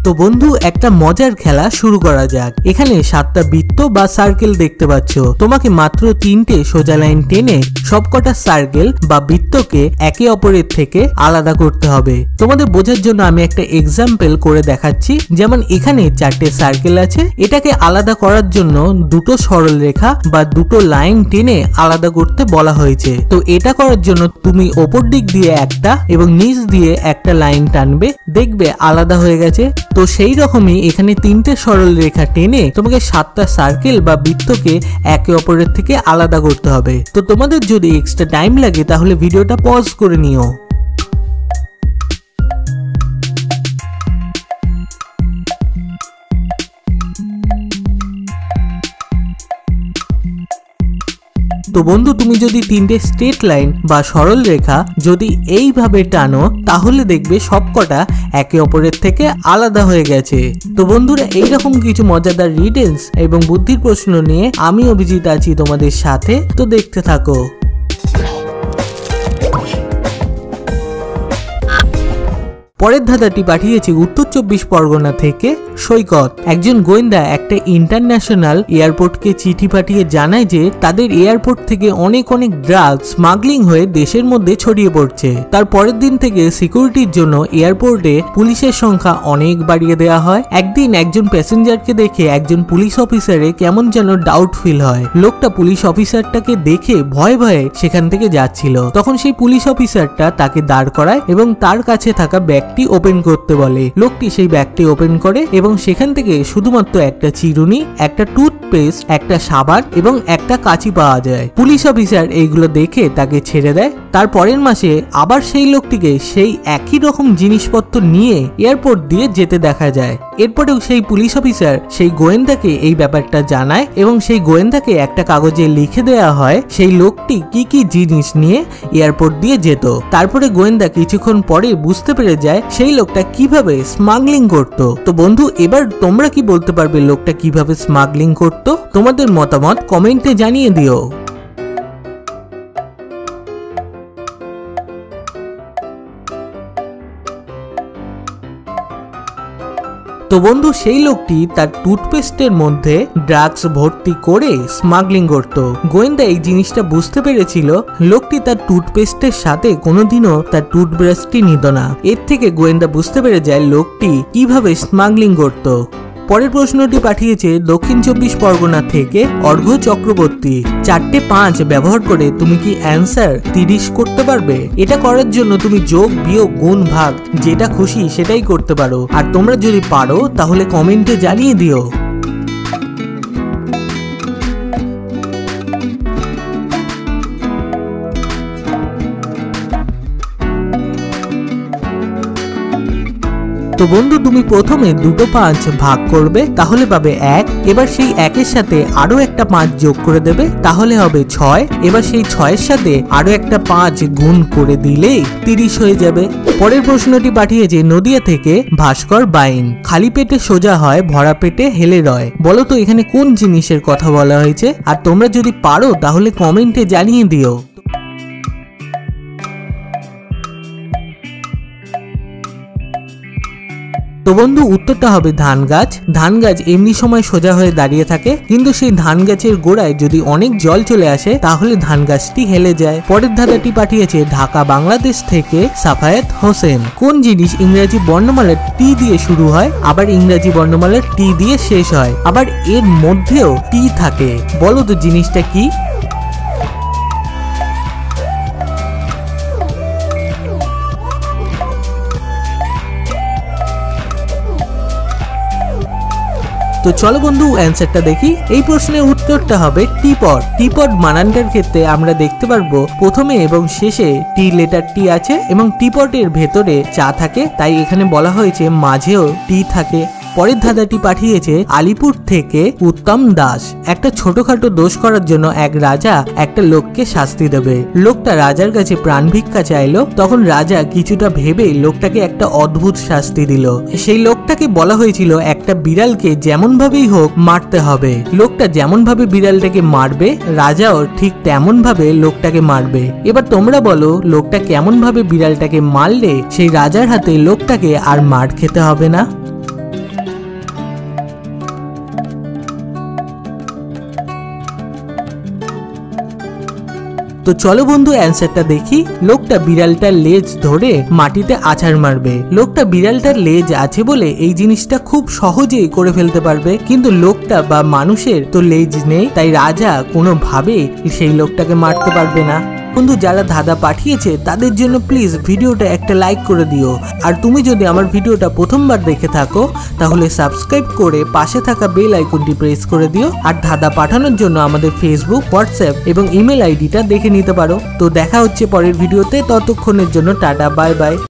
তো বন্ধু একটা মজার খেলা শুরু করা যাক। এখানে 7টা বৃত্ত বা সার্কেল দেখতে পাচ্ছ। তোমাকে মাত্র 3টে সোজা লাইন টেনে সবকটা সার্কেল বা বৃত্তকে একে অপরের থেকে আলাদা করতে হবে। তোমাদের বোঝার জন্য আমি একটা এক্সাম্পল করে দেখাচ্ছি। যেমন এখানে 4টে সার্কেল আছে, এটাকে আলাদা করার জন্য দুটো সরল রেখা বা দুটো লাইন টেনে আলাদা করতে বলা হয়েছে। তো এটা করার জন্য তুমি ওপর দিক দিয়ে একটা এবং নিচ দিয়ে একটা লাইন টানবে, দেখবে আলাদা হয়ে গেছে। তো সেই রকমই এখানে 3টে সরল রেখা টেনে তোমাকে 7টা সার্কেল বা বৃত্তকে একে অপরের থেকে আলাদা করতে হবে। তো তোমাদের যদি এক্সট্রা টাইম লাগে তাহলে ভিডিওটা পজ করে নিও। তো বন্ধু তুমি যদি 3টে স্ট্রেট লাইন বা সরল রেখা যদি এইভাবে টানো তাহলে দেখবে সবকটা একে অপরের থেকে আলাদা হয়ে গেছে। তো বন্ধুরা এইরকম কিছু মজাদার রিডেন্স এবং বুদ্ধির প্রশ্ন নিয়ে আমি অভিজিৎ আছি তোমাদের সাথে, তো দেখতে থাকো। পরের ধাঁধাটি পাঠিয়েছি উত্তর 24 পরগনা থেকে সৈকত। একজন গোয়েন্দা একটা ইন্টারন্যাশনাল এয়ারপোর্টকে চিঠি পাঠিয়ে জানায় যে তাদের এয়ারপোর্ট থেকে অনেক ড্রাগ স্মাগলিং হয়ে দেশের মধ্যে ছড়িয়ে পড়ছে। তার পরের দিন থেকে সিকিউরিটির জন্য এয়ারপোর্টে পুলিশের সংখ্যা অনেক বাড়িয়ে দেওয়া হয়। একদিন একজন প্যাসেঞ্জারকে দেখে একজন পুলিশ অফিসারে কেমন যেন ডাউট ফিল হয়। লোকটা পুলিশ অফিসারটাকে দেখে ভয়ে ভয়ে সেখান থেকে যাচ্ছিল। তখন সেই পুলিশ অফিসারটা তাকে দাঁড় করায় এবং তার কাছে থাকা ব্যাগটি ওপেন করতে বলে। লোকটি সেই ব্যাগটি ওপেন করে এবং সেখান থেকে শুধুমাত্র একটা চিরুনি, একটা টুথপেস্ট, একটা সাবান এবং একটা কাঁচি পাওয়া যায়। পুলিশ অফিসার এইগুলো দেখে তাকে ছেড়ে দেয়। তার পরের মাসে আবার সেই লোকটিকে সেই একই রকম জিনিসপত্র নিয়ে এয়ারপোর্ট দিয়ে যেতে দেখা যায়। এরপরেও সেই পুলিশ অফিসার সেই গোয়েন্দাকে এই ব্যাপারটা জানায় এবং সেই গোয়েন্দাকে একটা কাগজে লিখে দেওয়া হয় সেই লোকটি কি কি জিনিস নিয়ে এয়ারপোর্ট দিয়ে যেত। তারপরে গোয়েন্দা কিছুক্ষণ পরে বুঝতে পেরে যায় সেই লোকটা কিভাবে স্মাগলিং করত। তো বন্ধু এবার তোমরা কি বলতে পারবে লোকটা কিভাবে স্মাগলিং করত? তোমাদের মতামত কমেন্টে জানিয়ে দিও। তো বন্ধু সেই লোকটি তার টুথপেস্টের মধ্যে ড্রাগস ভর্তি করে স্মাগলিং করত। গোয়েন্দা এই জিনিসটা বুঝতে পেরেছিল লোকটি তার টুথপেস্টের সাথে কোনোদিনও তার টুথব্রাশটি নিত না। এর থেকে গোয়েন্দা বুঝতে পেরে যায় লোকটি কিভাবে স্মাগলিং করত। পরের প্রশ্নটি পাঠিয়েছে দক্ষিণ 24 পরগনা থেকে অর্ঘ্য চক্রবর্তী। 4টে 5 ব্যবহার করে তুমি কি অ্যান্সার 30 করতে পারবে? এটা করার জন্য তুমি যোগ বিয়োগ গুণ ভাগ যেটা খুশি সেটাই করতে পারো। আর তোমরা যদি পারো তাহলে কমেন্টে জানিয়ে দিও। তো বন্ধু তুমি প্রথমে দুটো 5 ভাগ করবে তাহলে পাবে 1। এবার সেই 1-এর সাথে আরো একটা 5 যোগ করে দেবে তাহলে হবে 6। এবার সেই 6-এর সাথে আরো একটা 5 গুণ করে দিলেই 30 হয়ে যাবে। পরের প্রশ্নটি পাঠিয়েছে নদিয়া থেকে ভাস্কর বাইন। খালি পেটে সোজা হয়, ভরা পেটে হেলে রয়। বলো তো এখানে কোন জিনিসের কথা বলা হয়েছে? আর তোমরা যদি পারো তাহলে কমেন্টে জানিয়ে দিও। তো বন্ধু উত্তরটা হবে ধান গাছ। ধান গাছ এমনি সময় সোজা হয়ে দাঁড়িয়ে থাকে, কিন্তু সেই ধান গাছের গোড়ায় যদি অনেক জল চলে আসে তাহলে ধান গাছটি হেলে যায়। পরের ধাঁধাটি পাঠিয়েছে ঢাকা বাংলাদেশ থেকে সাফায়েত হোসেন। কোন জিনিস ইংরেজি বর্ণমালার টি দিয়ে শুরু হয় আবার ইংরেজি বর্ণমালার টি দিয়ে শেষ হয়, আবার এর মধ্যেও টি থাকে? বলো তো জিনিসটা কি? তো চলো বন্ধু অ্যান্সারটা দেখি। এই প্রশ্নের উত্তরটা হবে টিপট। টিপট বানানটার ক্ষেত্রে আমরা দেখতে পারবো প্রথমে এবং শেষে টি লেটারটি আছে এবং টিপটের ভেতরে চা থাকে, তাই এখানে বলা হয়েছে মাঝেও টি থাকে। পরের ধাঁধাটি পাঠিয়েছে আলিপুর থেকে উত্তম দাস। একটা ছোটখাটো দোষ করার জন্য এক রাজা একটা লোককে শাস্তি দেবে। লোকটা রাজার কাছে প্রাণ ভিক্ষা চাইলো, তখন রাজা কিছুটা ভেবে লোকটাকে একটা অদ্ভুত শাস্তি দিল। সেই লোকটাকে বলা হয়েছিল একটা বিড়ালকে যেমন ভাবেই হোক মারতে হবে। লোকটা যেমন ভাবে বিড়ালটাকে মারবে রাজাও ঠিক তেমন ভাবে লোকটাকে মারবে। এবার তোমরা বলো লোকটা কেমন ভাবে বিড়ালটাকে মারলে সেই রাজার হাতে লোকটাকে আর মার খেতে হবে না? তো চলো বন্ধু অ্যান্সারটা দেখি। লোকটা বিড়ালটার লেজ ধরে মাটিতে আছাড় মারবে। লোকটা বিড়ালটার লেজ আছে বলে এই জিনিসটা খুব সহজেই করে ফেলতে পারবে, কিন্তু লোকটা বা মানুষের তো লেজ নেই, তাই রাজা কোনোভাবে সেই লোকটাকে মারতে পারবে না। বন্ধু যারা ধাঁধা পাঠিয়েছে তাদের জন্য প্লিজ ভিডিওটা একটা লাইক করে দিও। আর তুমি যদি আমার ভিডিওটা প্রথমবার দেখে থাকো তাহলে সাবস্ক্রাইব করে পাশে থাকা বেল আইকনটি প্রেস করে দিও। আর ধাঁধা পাঠানোর জন্য আমাদের ফেসবুক, হোয়াটসঅ্যাপ এবং ইমেল আইডিটা দেখে নিতে পারো। তো দেখা হচ্ছে পরের ভিডিওতে, ততক্ষণের জন্য টাটা, বাই বাই।